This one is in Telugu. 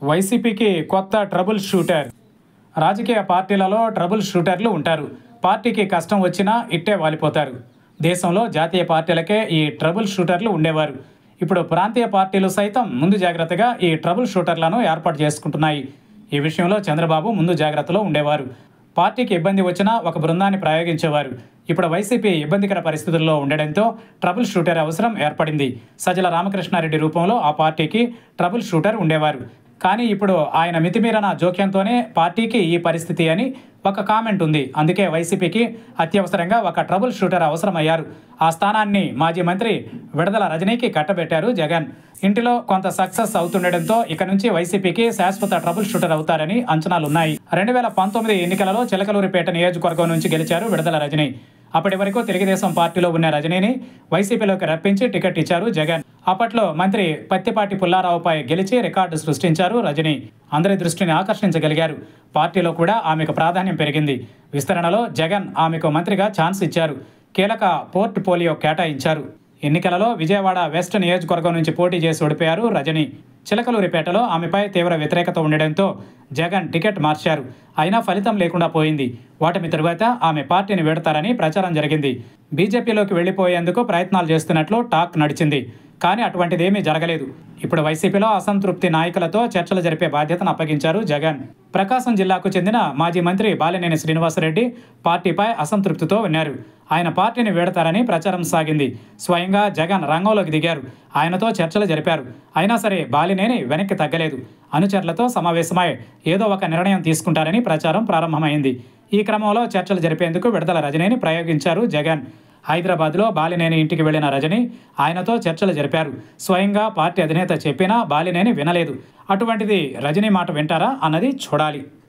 వైసీపీకి కొత్త ట్రబుల్ షూటర్. రాజకీయ పార్టీలలో ట్రబుల్ షూటర్లు ఉంటారు. పార్టీకి కష్టం వచ్చినా ఇట్టే వాలిపోతారు. దేశంలో జాతీయ పార్టీలకే ఈ ట్రబుల్ షూటర్లు ఉండేవారు. ఇప్పుడు ప్రాంతీయ పార్టీలు సైతం ముందు జాగ్రత్తగా ఈ ట్రబుల్ షూటర్లను ఏర్పాటు చేసుకుంటున్నాయి. ఈ విషయంలో చంద్రబాబు ముందు జాగ్రత్తలో ఉండేవారు. పార్టీకి ఇబ్బంది వచ్చినా ఒక బృందాన్ని ప్రయోగించేవారు. ఇప్పుడు వైసీపీ ఇబ్బందికర పరిస్థితుల్లో ఉండడంతో ట్రబుల్ షూటర్ అవసరం ఏర్పడింది. సజ్జల రామకృష్ణారెడ్డి రూపంలో ఆ పార్టీకి ట్రబుల్ షూటర్ ఉండేవారు. కానీ ఇప్పుడు ఆయన మితిమీరిన జోక్యంతోనే పార్టీకి ఈ పరిస్థితి అని ఒక కామెంట్ ఉంది. అందుకే వైసీపీకి అత్యవసరంగా ఒక ట్రబుల్ షూటర్ అవసరమయ్యారు. ఆ స్థానాన్ని మాజీ మంత్రి విడదల రజనీకి కట్టబెట్టారు జగన్. ఇంటిలో కొంత సక్సెస్ అవుతుండటంతో ఇక నుంచి వైసీపీకి శాశ్వత ట్రబుల్ షూటర్ అవుతారని అంచనాలున్నాయి. 2019 ఎన్నికలలో చిలకలూరిపేట నియోజకవర్గం నుంచి గెలిచారు విడదల రజనీ. అప్పటి వరకు తెలుగుదేశం పార్టీలో ఉన్న రజనీని వైసీపీలోకి రప్పించి టికెట్ ఇచ్చారు జగన్. అప్పట్లో మంత్రి పత్తిపాటి పుల్లారావుపై గెలిచి రికార్డు సృష్టించారు రజనీ. అందరి దృష్టిని ఆకర్షించగలిగారు. పార్టీలో కూడా ఆమెకు ప్రాధాన్యం పెరిగింది. విస్తరణలో జగన్ ఆమెకు మంత్రిగా ఛాన్స్ ఇచ్చారు. కీలక పోర్ట్ పోలియో కేటాయించారు. ఎన్నికలలో విజయవాడ వెస్ట్ నియోజకవర్గం నుంచి పోటీ చేసి ఓడిపోయారు రజనీ. చిలకలూరిపేటలో ఆమెపై తీవ్ర వ్యతిరేకత ఉండడంతో జగన్ టికెట్ మార్చారు. అయినా ఫలితం లేకుండా పోయింది. ఓటమి తరువాత ఆమె పార్టీని వీడతారని ప్రచారం జరిగింది. బీజేపీలోకి వెళ్లిపోయేందుకు ప్రయత్నాలు చేస్తున్నట్లు టాక్ నడిచింది. కానీ అటువంటిదేమీ జరగలేదు. ఇప్పుడు వైసీపీలో అసంతృప్తి నాయకులతో చర్చలు జరిపే బాధ్యతను అప్పగించారు జగన్. ప్రకాశం జిల్లాకు చెందిన మాజీ మంత్రి బాలినేని శ్రీనివాసరెడ్డి పార్టీపై అసంతృప్తితో ఉన్నారు. ఆయన పార్టీని వీడతారని ప్రచారం సాగింది. స్వయంగా జగన్ రంగంలోకి దిగారు. ఆయనతో చర్చలు జరిపారు. అయినా సరే బాలినేని వెనక్కి తగ్గలేదు. అనుచరులతో సమావేశమై ఏదో ఒక నిర్ణయం తీసుకుంటారని ప్రచారం ప్రారంభమైంది. ఈ క్రమంలో చర్చలు జరిపేందుకు విడదల రజనీని ప్రయోగించారు జగన్. హైదరాబాద్లో బాలినేని ఇంటికి వెళ్లిన రజనీ ఆయనతో చర్చలు జరిపారు. స్వయంగా పార్టీ అధినేత చెప్పినా బాలినేని వినలేదు. అటువంటిది రజనీ మాట వింటారా అన్నది చూడాలి.